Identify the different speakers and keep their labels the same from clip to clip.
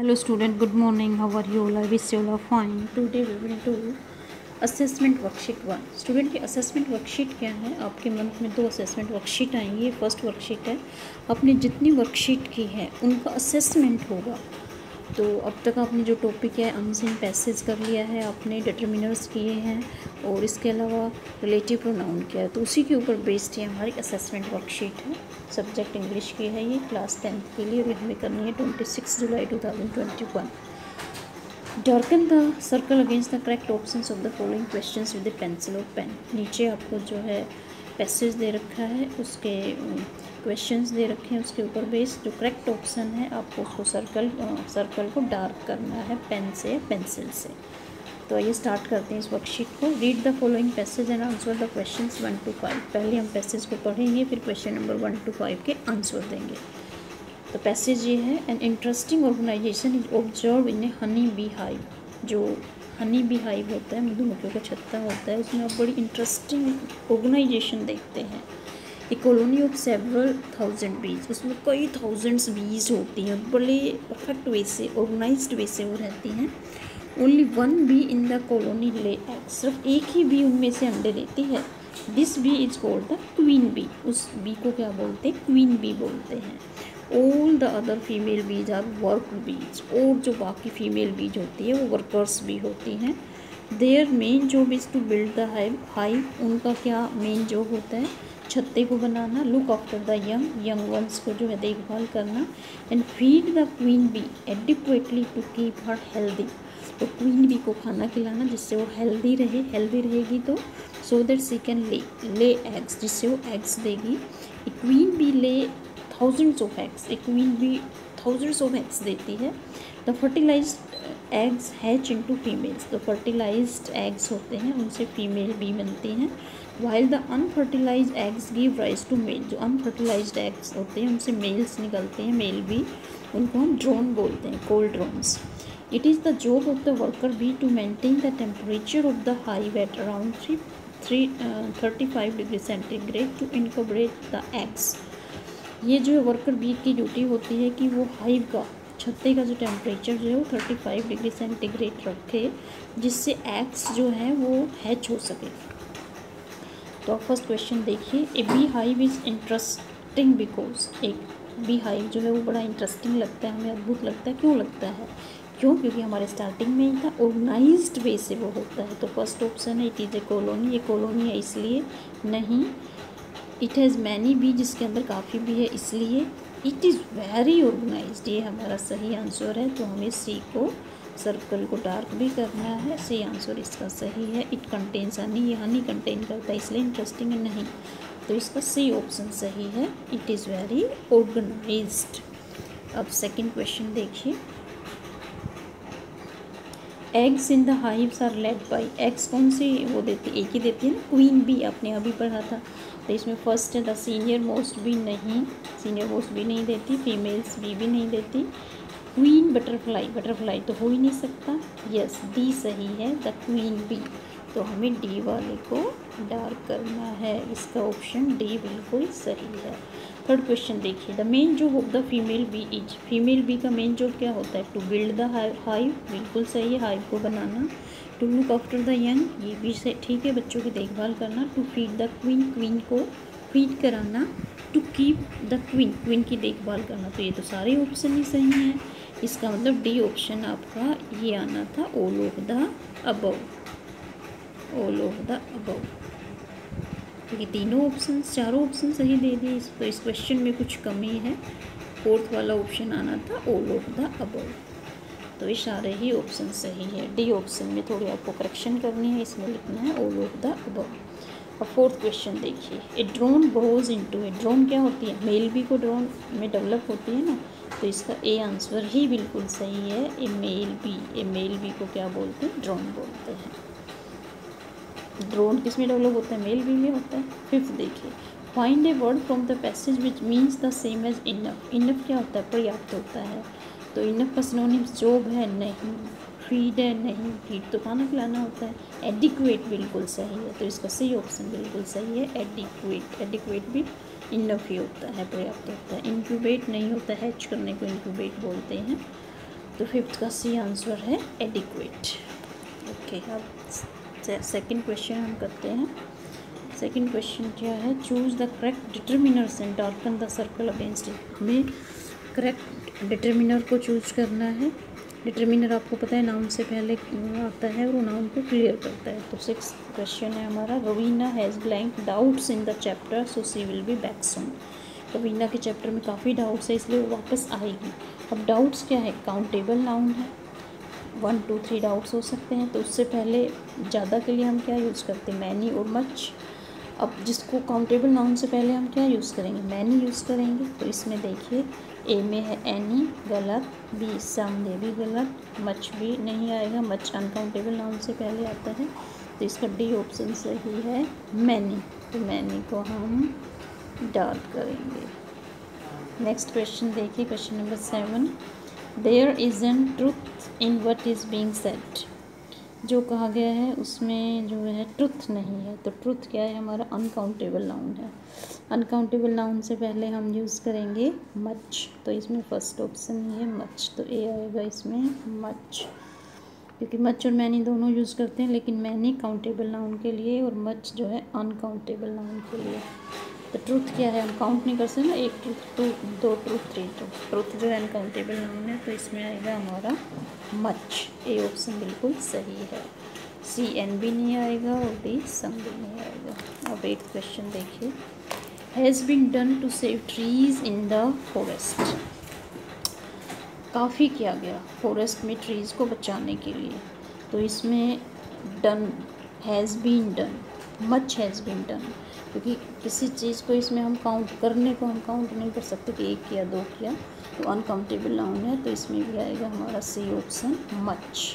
Speaker 1: Hello student, good morning. How are you all? I wish you all are fine. Today we will do assessment worksheet 1। Student की assessment worksheet क्या है? आपके month में 2 assessment worksheet आएंगी। ये first worksheet है। आपने जितनी वर्कशीट की है उनका असेसमेंट होगा। तो अब तक आपने जो टॉपिक है अनसीन पैसेज कर लिया है, आपने डिटर्मिनर्स किए हैं और इसके अलावा रिलेटिव प्रोनाउन किया है, तो उसी के ऊपर बेस्ड है हमारी असेसमेंट वर्कशीट है। सब्जेक्ट इंग्लिश की है, ये क्लास 10th के लिए और हमें करनी है 26 जुलाई 2021। Darken the circle against the correct options of the following questions with the pencil और पेन। नीचे आपको जो है पैसेज दे रखा है, उसके क्वेश्चंस दे रखे हैं, उसके ऊपर बेस जो करेक्ट ऑप्शन है आपको उसको सर्कल को डार्क करना है पेन से या पेंसिल से। तो आइए स्टार्ट करते हैं इस वर्कशीट को। Read the following passage and answer the questions 1 to 5। पहले हम पैसेज को पढ़ेंगे, फिर क्वेश्चन नंबर 1 to 5 के आंसर देंगे। तो पैसेज ये है, an interesting organisation is observe in a honey bee hive. जो हनी बी हाइव होता है, मधुमक्खियों का छत्ता होता है, उसमें आप बड़ी इंटरेस्टिंग ऑर्गेनाइजेशन देखते हैं। A colony of several thousand bees, उसमें कई थाउजेंड्स बीज होती हैं, बड़े परफेक्ट वे से ऑर्गेनाइज्ड वे से वो रहती हैं। Only one bee in the colony lay eggs, सिर्फ एक ही बी उनमें से अंडे देती है। This bee is called the queen bee, उस बी को क्या बोलते हैं? क्वीन बी बोलते हैं। All the other female bees are work bees, और जो बाकी फीमेल बीज होती है वो वर्कर्स भी होती हैं। Their main job is to build the hive, उनका क्या मेन जॉब होता है? छत्ते को बनाना। Look after the young ones को जो है देखभाल करना। And feed the queen bee adequately to keep her healthy, तो क्वीन बी को खाना खिलाना जिससे वो हेल्दी रहेगी तो so that she can lay eggs, जिससे वो एग्स देगी। A queen bee lay thousands of eggs, A queen bee thousands of eggs देती है। The fertilised eggs hatch into females, तो फर्टिलाइज्ड एग्स होते हैं उनसे फीमेल बी बनती हैं। While the unfertilised eggs give rise to male, जो unfertilised eggs होते हैं उनसे मेल्स निकलते हैं, मेल बी, उनको हम ड्रोन बोलते हैं, called drones. It is the job of the worker bee to maintain the temperature of the hive at around 35 degree centigrade to incubate the eggs. ये जो है वर्कर बी की ड्यूटी होती है कि वो हाइव का, छत्ते का जो टेम्परेचर जो है वो 35 डिग्री सेंटीग्रेड रखे, जिससे एग्स जो है वो हैच हो सके। तो फर्स्ट क्वेश्चन देखिए, a bee hive is interesting because, एक बी हाइव जो है वो बड़ा इंटरेस्टिंग लगता है, हमें अद्भुत लगता है। क्यों लगता है? क्योंकि हमारे स्टार्टिंग में ही था, ऑर्गेनाइज्ड वे से वो होता है। तो फर्स्ट ऑप्शन है इट इज़ ए कॉलोनी, ये कॉलोनी है इसलिए नहीं। इट हैज़ मैनी बी, जिसके अंदर काफ़ी भी है इसलिए। इट इज़ वेरी ऑर्गेनाइज्ड, ये हमारा सही आंसर है। तो हमें सी को, सर्कल को डार्क भी करना है। सी आंसर इसका सही है। इट कंटेन्स हनी, ये हनी कंटेन करता है इसलिए इंटरेस्टिंग है नहीं, तो इसका सी ऑप्शन सही है। It is very organised. अब सेकंड क्वेश्चन देखिए, eggs in the hives are laid by, eggs कौन सी वो देती, एक ही देती है ना, क्वीन बी, आपने अभी पढ़ा था। तो इसमें फर्स्ट है द सीनियर मोस्ट बी, नहीं, सीनियर मोस्ट बी नहीं देती, फीमेल्स बी भी नहीं देती। क्वीन बटरफ्लाई, बटरफ्लाई तो हो ही नहीं सकता। यस, डी सही है, द क्वीन बी। तो हमें डी वाले को डार्क करना है, इसका ऑप्शन डी बिल्कुल सही है। थर्ड क्वेश्चन देखिए, the main job of the female bee is, female bee का मेन जॉब क्या होता है? टू बिल्ड द हाइव, बिल्कुल सही है, हाइव को बनाना। To look after the young, ये भी सही, ठीक है, बच्चों की देखभाल करना। To feed the queen, queen को फीड कराना। To keep the queen, queen की देखभाल करना। तो ये तो सारे ऑप्शन ही सही हैं, इसका मतलब डी ऑप्शन आपका ये आना था, all of the above, all of the above. तो ये तीनों ऑप्शन, चारों ऑप्शन सही दे दिए। तो इस क्वेश्चन में कुछ कमी है, फोर्थ वाला ऑप्शन आना था ऑल ऑफ द अबव। तो ये सारे ही ऑप्शन सही है। डी ऑप्शन में थोड़ी आपको करेक्शन करनी है, इसमें लिखना है ऑल ऑफ द अबव। और फोर्थ क्वेश्चन देखिए, a drone grows into, a drone क्या होती है? मेल बी को ड्रोन में डेवलप होती है ना, तो इसका ए आंसर ही बिल्कुल सही है। A male bee, a male bee को क्या बोलते हैं? ड्रोन बोलते हैं। ड्रोन किस में डेवलप होता है? मेल बी में होता है। फिफ्थ देखिए, find a word from the passage which means the same as enough. Enough क्या होता है? पर्याप्त होता है। तो इनफ का सिनोनिम्स जॉब है, नहीं। फीड है, नहीं, फीड तो खाना खिलाना होता है। एडिक्वेट बिल्कुल सही है, तो इसका सही ऑप्शन बिल्कुल सही है, एडिक्वेट। एडिक्वेट भी इनफ ही होता है, पर्याप्त होता है। इंक्यूबेट नहीं होता है, हैच करने को इंक्यूबेट बोलते हैं। तो फिफ्थ का सी आंसर है एडिक्वेट। ओके, अब सेकंड क्वेश्चन हम करते हैं। सेकंड क्वेश्चन क्या है, choose the correct determiners and darken the circle against it. हमें करेक्ट डिटर्मिनर को चूज करना है। डिटर्मिनर आपको पता है नाउन से पहले आता है और वो नाउन को क्लियर करता है। तो सिक्स क्वेश्चन है हमारा, Raveena has blank doubts in the chapter so she will be back soon. Raveena के चैप्टर में काफ़ी डाउट्स है इसलिए वो वापस आएगी। अब डाउट्स क्या है, काउंटेबल नाउन है, 1 2 3 डाउट्स हो सकते हैं। तो उससे पहले ज़्यादा के लिए हम क्या यूज़ करते हैं, मैनी और मच। अब जिसको काउंटेबल नाउन से पहले हम क्या यूज़ करेंगे, मैनी यूज़ करेंगे। तो इसमें देखिए ए में है एनी, गलत, बी सम, ये भी गलत, मच भी नहीं आएगा, मच अनकाउंटेबल नाउन से पहले आता है। तो इसका डी ऑप्शन सही है, मैनी। तो मैनी को हम डार्क करेंगे। नेक्स्ट क्वेश्चन देखिए, question number 7, there isn't truth in what is being said. जो कहा गया है उसमें जो है ट्रुथ नहीं है। तो ट्रुथ क्या है, हमारा अनकाउंटेबल नाउन है। अनकाउंटेबल नाउन से पहले हम यूज़ करेंगे मच। तो इसमें फर्स्ट ऑप्शन ही है मच, तो ए आएगा इसमें मच, क्योंकि मच और मैनी दोनों यूज़ करते हैं, लेकिन मैनी काउंटेबल नाउन के लिए और मच जो है अनकाउंटेबल नाउन के लिए। तो ट्रुथ क्या है, हम काउंट नहीं कर सकते ना, 1 ट्रुथ 2 2 ट्रुथ 3 ट्रुथ। ट्रुथ जो है अनकाउंटेबल नाउन है, तो इसमें आएगा हमारा मच। ए ऑप्शन बिल्कुल सही है। सी एन भी नहीं आएगा और डी सम भी नहीं आएगा। अब एक क्वेश्चन देखिए, has been done to save trees in the forest. काफ़ी किया गया फॉरेस्ट में ट्रीज़ को बचाने के लिए। तो इसमें done, has been done, much has been done, क्योंकि किसी चीज़ को इसमें हम काउंट करने को हम काउंट नहीं कर सकते कि 1 किया 2 किया, तो अनकाउंटेबल नाउन है। तो इसमें भी आएगा हमारा सी ऑप्शन मच।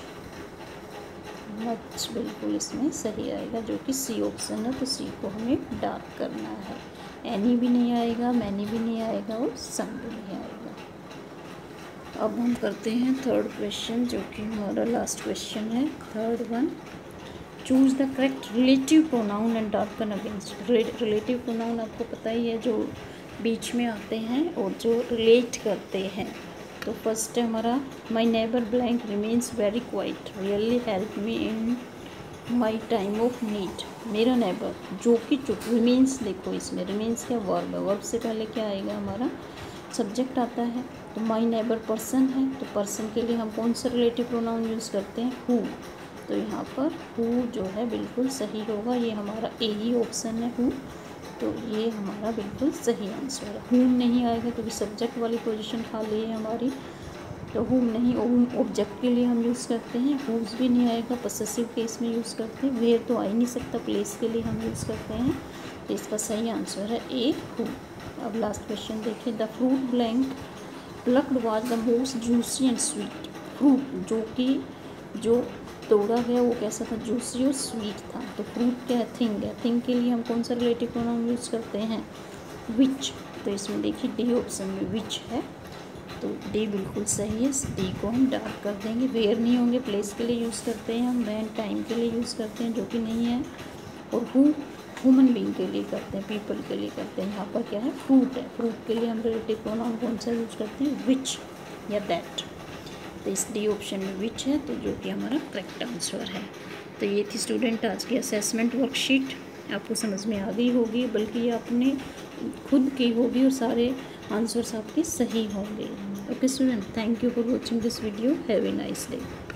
Speaker 1: मच बिल्कुल इसमें सही आएगा, जो कि सी ऑप्शन है। तो सी को हमें डार्क करना है। एनी भी नहीं आएगा, मैनी भी नहीं आएगा और सम भी नहीं आएगा। अब हम करते हैं थर्ड क्वेश्चन, जो कि हमारा लास्ट क्वेश्चन है। Third one, choose the correct relative pronoun and darken against. Relative pronoun आपको पता ही है, जो बीच में आते हैं और जो रिलेट करते हैं। तो फर्स्ट है हमारा, my neighbour blank remains very quiet, really help me in my time of need. मेरा नेबर जो कि चुप, रिमेन्स देखो इसमें रिमेन्स क्या वर्ब है, वर्ब से पहले क्या आएगा हमारा सब्जेक्ट आता है। तो माई नेबर पर्सन है, तो पर्सन के लिए हम कौन सा रिलेटिव प्रोनाउन यूज़ करते हैं, हु। तो यहाँ पर हु जो है बिल्कुल सही होगा, ये हमारा ए ही ऑप्शन है हु। तो ये हमारा बिल्कुल सही आंसर है। हुम नहीं आएगा क्योंकि सब्जेक्ट वाली पोजीशन खाली है हमारी, तो हुम नहीं, हुम ऑब्जेक्ट के लिए हम यूज़ करते हैं। हुज भी नहीं आएगा, पसेसिव केस में यूज़ करते हैं। वेयर तो आ ही नहीं सकता, प्लेस के लिए हम यूज़ करते हैं। तो इसका सही आंसर है ए हु। अब लास्ट क्वेश्चन देखिए, the fruit blank plucked was the most juicy and sweet. Fruit जो कि जो तोड़ा गया वो कैसा था, जूसी और स्वीट था। तो फ्रूट क्या है, थिंग है। थिंग के लिए हम कौन सा रिलेटिव प्रोनाउन यूज़ करते हैं, विच। तो इसमें देखिए डी ऑप्शन में विच है, तो डी बिल्कुल सही है। डी को हम डार्क कर देंगे। वेयर नहीं होंगे, प्लेस के लिए यूज़ करते हैं हम, वैन टाइम के लिए यूज़ करते हैं जो कि नहीं है, और हु ह्यूमन बीइंग के लिए करते हैं, पीपल के लिए करते हैं। यहाँ पर क्या है, फ्रूट है। फ्रूट के लिए हम रिलेटिव प्रोनाउन कौन सा यूज़ करते हैं, विच या दैट। तो इस डी ऑप्शन में विच है, तो जो कि हमारा करेक्ट आंसर है। तो ये थी स्टूडेंट आज की असेसमेंट वर्कशीट। आपको समझ में आ गई होगी, बल्कि ये आपने खुद की होगी और सारे आंसर्स आपके सही होंगे। Okay student, thank you for watching this video. Have a nice day.